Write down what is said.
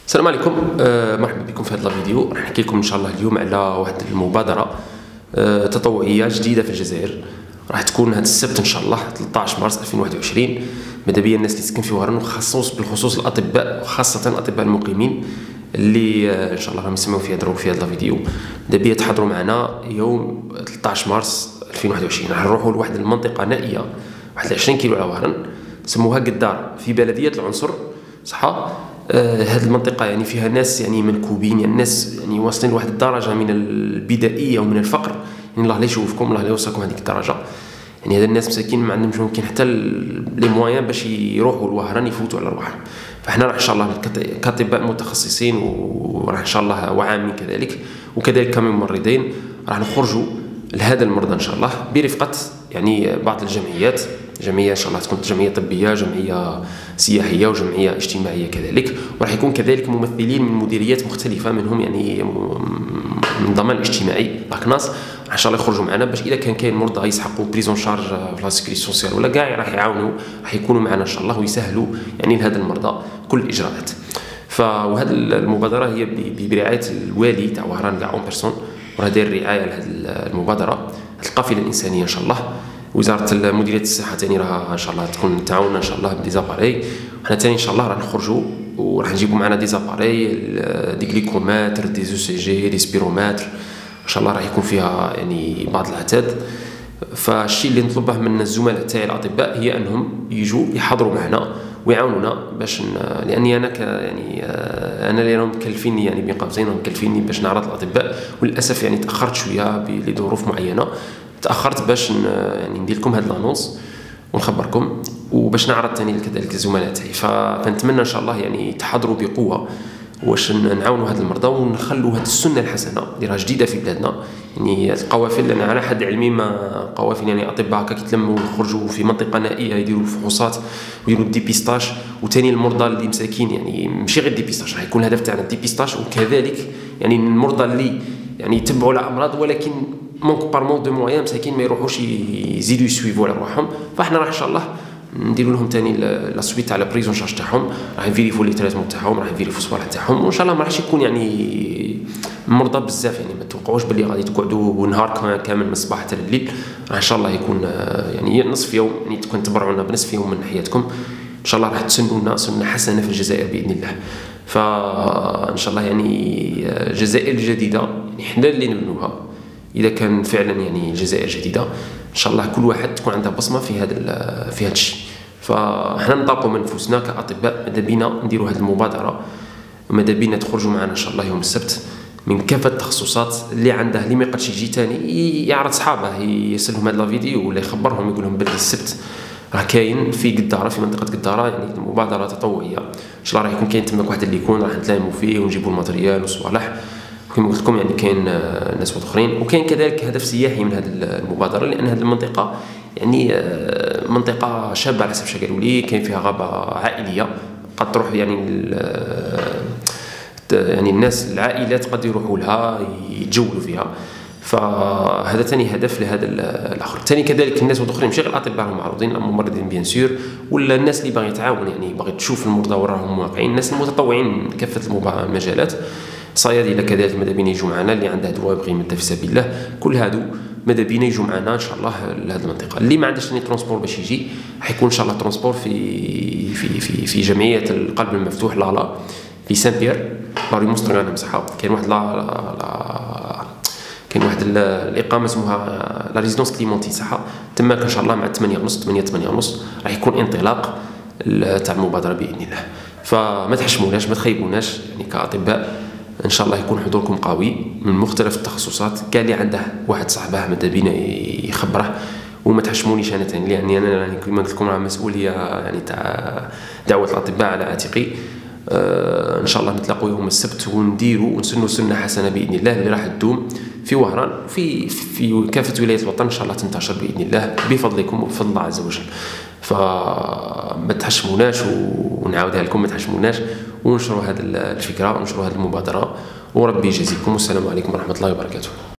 السلام عليكم. مرحبا بكم في هذا الفيديو. راح نحكي لكم ان شاء الله اليوم على واحد المبادره تطوعيه جديده في الجزائر. راح تكون هذا السبت ان شاء الله 13 مارس 2021. ماذا بيا الناس اللي تسكن في وهران بالخصوص الاطباء وخاصه الاطباء المقيمين اللي ان شاء الله راهم يسمعوا في هذا الفيديو. ماذا بيا تحضروا معنا يوم 13 مارس 2021. راح نروحوا لواحد المنطقه نائيه واحد 20 كيلو على وهران سموها قدار في بلديه العنصر، صح؟ هذه المنطقة يعني فيها ناس يعني منكوبين، يعني الناس يعني واصلين لواحد الدرجة من البدائية ومن الفقر، يعني الله لا يشوفكم، الله لا يوصلكم هذيك الدرجة. يعني هاد الناس مساكين ما عندهمش ممكن حتى لي موان باش يروحوا لوهران يفوتوا على رواحهم. فاحنا راح ان شاء الله كاطباء متخصصين وراح ان شاء الله وعامين كذلك وكذلك كممرضين راح نخرجوا لهذا المرضى ان شاء الله برفقة يعني بعض الجمعيات، جمعيه ان شاء الله تكون جمعيه طبيه، جمعيه سياحيه وجمعيه اجتماعيه كذلك، وراح يكون كذلك ممثلين من مديريات مختلفه منهم يعني من الضمان الاجتماعي لاكناس ان شاء الله يخرجوا معنا باش اذا كاين مرضى يسحقوا بريزون شارج في لا سيكوريتي سوسيال ولا كاع راح يعاونوا، راح يكونوا معنا ان شاء الله ويسهلوا يعني لهذا المرضى كل الاجراءات. وهذه المبادره هي برعايه الوالي تاع وهران كاع اون بيرسون، وراه داير الرعايه لهذه المبادره القافله الانسانيه ان شاء الله. وزاره مديريه الصحه ثاني راها ان شاء الله تكون تعاوننا ان شاء الله بديزاباري، وحنا ثاني ان شاء الله راح نخرجوا وراح نجيبوا معنا ديزاباري دي غليكوماتر دي زو سي جي دي سبيروماتر ان شاء الله راح يكون فيها يعني بعض العتاد. فالشيء اللي نطلبه من الزملاء تاعي الاطباء هي انهم يجوا يحضروا معنا ويعاونونا باش لاني انا يعني انا اللي راهم مكلفيني يعني بين قوسين راهم مكلفيني باش نعرض الاطباء، وللاسف يعني تاخرت شويه لظروف معينه، تاخرت باش يعني ندير لكم هذا الانونس ونخبركم وباش نعرض ثاني كذلك الزملاء تاعي. فنتمنى ان شاء الله يعني تحضروا بقوه واش نعاونوا هاد المرضى ونخلوا هاد السنه الحسنه اللي راها جديده في بلادنا. يعني القوافل انا على حد علمي ما قوافل يعني اطباء هكا كيتلموا ويخرجوا في منطقه نائيه يديروا فحوصات ويديروا الديبيستاج، وثاني المرضى اللي مساكين يعني ماشي غير الديبيستاج، راح يكون الهدف تاعنا الديبيستاج وكذلك يعني المرضى اللي يعني يتبعوا الامراض ولكن مونك بار مون دو موان مساكين ما يروحوش يزيدوا يسويفوا على روحهم. فاحنا راح ان شاء الله نديروا لهم ثاني لا سويت على بريزون شارج تاعهم، راح نفيريفوا لي تريتمون تاعهم، راح نفيريفوا الصوالح تاعهم، وان شاء الله ما راحش يكون يعني مرضى بزاف، يعني ما توقعوش باللي غادي تقعدوا نهار كامل من الصباح حتى الليل. راح ان شاء الله يكون يعني نصف يوم، يعني تكون تبرعوا لنا بنصف يوم من ناحيتكم ان شاء الله راح تسنوا لنا سنه حسنه في الجزائر باذن الله. فان شاء الله يعني الجزائر الجديده يعني حنا اللي نبنوها، اذا كان فعلا يعني الجزائر جديده ان شاء الله كل واحد تكون عنده بصمه في هذا الشيء. فاحنا نطاقوا من نفوسنا كاطباء، ماذا بينا نديروا هذه المبادره وماذا بينا تخرجوا معنا ان شاء الله يوم السبت من كافه التخصصات. اللي عنده اللي ما يقدرش يجي ثاني يعرض صحابه يرسلهم هذا الفيديو ولا يخبرهم يقول لهم باللي السبت راه كاين في قداره في منطقه قداره يعني مبادره تطوعيه ان شاء الله راح يكون كاين تماك واحد اللي يكون راح نتلاهموا فيه ونجيبوا الماتريال والصوالح كما قلت لكم. يعني كاين ناس اخرين وكاين كذلك هدف سياحي من هذه المبادره، لان هذه المنطقه يعني منطقه شابه على حسب قالوا لي، كاين فيها غابه عائليه قد تروح يعني الناس العائلات قد يروحوا لها يتجولوا فيها. فهذا ثاني هدف لهذا الاخر. ثاني كذلك الناس الاخرين ماشي غير الاطباء راهم معروضين، الممرضين بيان سور، ولا الناس اللي باغي تعاون يعني باغي تشوف المرضى وراهم واقعين، الناس المتطوعين من كافه المجالات، صيادله كذلك ماذا بينا يجوا معنا، اللي عنده دواء يبغي يمد في سبيل الله، كل هادو ماذا بينا يجوا معنا ان شاء الله لهذه المنطقه. اللي ما عندش ثاني ترونسبور باش يجي حيكون ان شاء الله ترونسبور في جمعيه القلب المفتوح لالا في سان بيير لاري مسترغان مسحه. كاين واحد كاين واحد الاقامه اسمها لا ريزيدونس كليمونتي صح، تماك ان شاء الله مع 8:30 راح يكون انطلاق تاع المبادره باذن الله. فما تحشموناش ما تخيبوناش يعني كاطباء ان شاء الله يكون حضوركم قوي من مختلف التخصصات. كاع اللي عنده واحد صاحبه ماذا بينا يخبره وما تحشمونيش انا ثاني، لاني انا يعني كما قلت لكم راه مسؤوليه يعني تاع دعوه الاطباء على عاتقي. ان شاء الله نتلاقوا يوم السبت ونديروا ونسنوا سنه حسنه باذن الله اللي راح تدوم في وهران في كافه ولايات الوطن ان شاء الله تنتشر باذن الله بفضلكم وبفضل الله عز وجل. فما تحشموناش ونعاودها لكم ما تحشموناش وننشروا هذه الفكره وننشروا هذه المبادره وربي يجازيكم. والسلام عليكم ورحمه الله وبركاته.